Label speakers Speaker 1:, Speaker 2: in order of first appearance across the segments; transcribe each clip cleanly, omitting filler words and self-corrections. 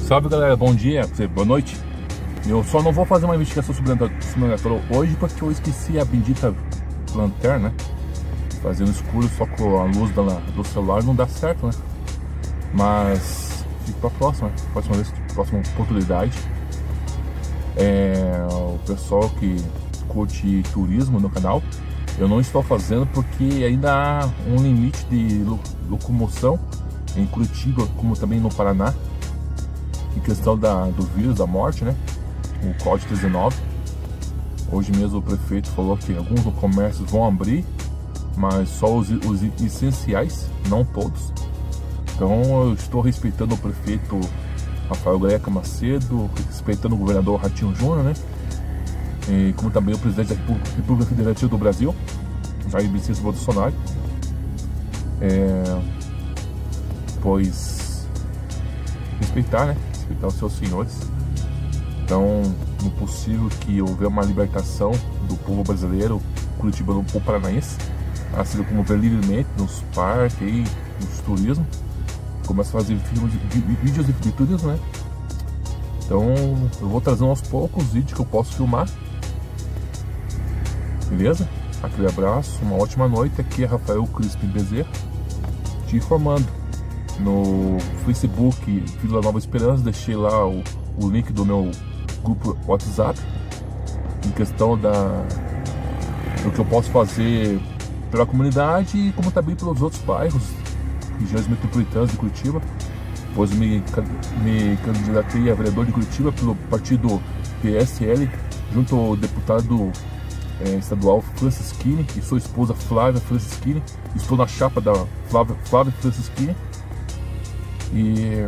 Speaker 1: Salve galera, bom dia, boa noite. Eu só não vou fazer uma investigação sobre o natal hoje porque eu esqueci a bendita lanterna, né? Fazendo escuro só com a luz do celular não dá certo, né? Mas fico pra próxima, próxima oportunidade. O pessoal que curte turismo no canal, eu não estou fazendo porque ainda há um limite de locomoção em Curitiba, como também no Paraná, em questão do vírus, da morte, né? O Covid-19. Hoje mesmo o prefeito falou que alguns comércios vão abrir, mas só os essenciais, não todos. Então eu estou respeitando o prefeito Rafael Greca Macedo, respeitando o governador Ratinho Júnior, né? E como também o presidente da República Federativa do Brasil, Jair Messias Bolsonaro. Pois respeitar, né? Respeitar os seus senhores. Então, é possível que houver uma libertação do povo brasileiro, curitibano ou paranaense, assim como ver livremente nos parques e nos turismo. Começa a fazer vídeos de turismo, né? Então, eu vou trazendo aos poucos os vídeos que eu posso filmar. Beleza? Aquele abraço, uma ótima noite. Aqui é Rafael Crispim Bezerra, te informando. No Facebook Vila Nova Esperança, deixei lá o link do meu grupo WhatsApp em questão do que eu posso fazer pela comunidade e como também pelos outros bairros, regiões metropolitanas de Curitiba, pois me candidatei a vereador de Curitiba pelo partido PSL junto ao deputado estadual Francischini e sua esposa Flávia Francischini. Estou na chapa da Flávia Francischini. E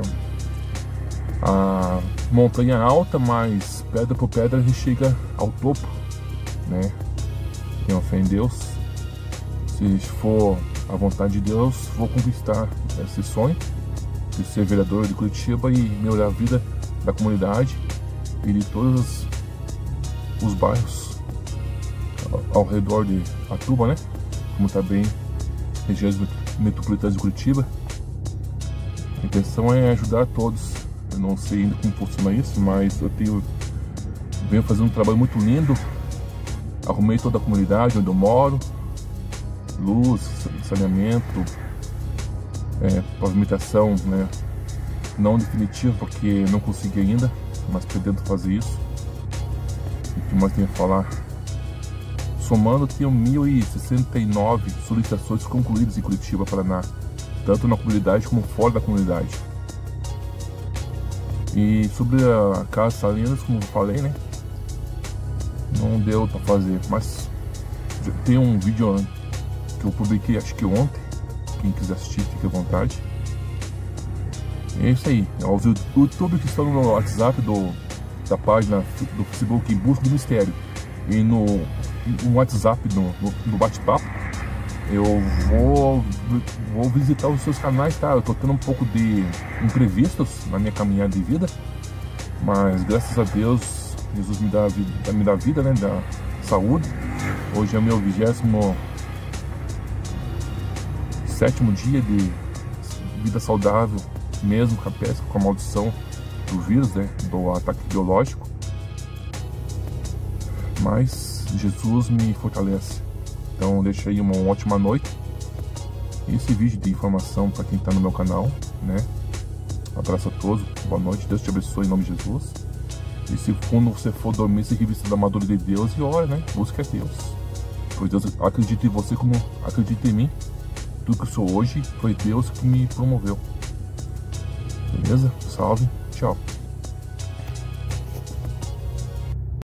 Speaker 1: a montanha alta, mas pedra por pedra a gente chega ao topo, né? Tenho fé em Deus. Se for a vontade de Deus, vou conquistar esse sonho de ser vereador de Curitiba e melhorar a vida da comunidade e de todos os bairros ao redor de Atuba, né? Como também regiões metropolitanas de Curitiba. A intenção é ajudar a todos. Eu não sei ainda como funciona isso, mas eu venho fazendo um trabalho muito lindo. Arrumei toda a comunidade onde eu moro, luz, saneamento, pavimentação, né? Não definitiva porque não consegui ainda, mas pretendo fazer isso. O que mais tenho a falar? Somando, tenho 1.069 solicitações concluídas em Curitiba, Paraná, tanto na comunidade como fora da comunidade. E sobre a Casa Salinas, como eu falei, né? Não deu pra fazer, mas tem um vídeo que eu publiquei, acho que ontem. Quem quiser assistir, fique à vontade. É isso aí. Aos YouTube que estão no WhatsApp da página do Facebook Em Busca do Mistério e no WhatsApp, no bate-papo, eu vou visitar os seus canais, tá? Eu tô tendo um pouco de imprevistos na minha caminhada de vida, mas graças a Deus, Jesus me dá vida, né? Da saúde. Hoje é o meu 27º dia de vida saudável, mesmo com a pesca, com a maldição do vírus, né? Do ataque biológico. Mas Jesus me fortalece. Então deixa aí uma ótima noite. Esse vídeo de informação para quem está no meu canal, né? Um abraço a todos, boa noite, Deus te abençoe em nome de Jesus. E se quando você for dormir, se revista da armadura de Deus e ora, né? Busca a Deus. Pois Deus acredita em você como acredita em mim. Tudo que eu sou hoje foi Deus que me promoveu. Beleza? Salve, tchau.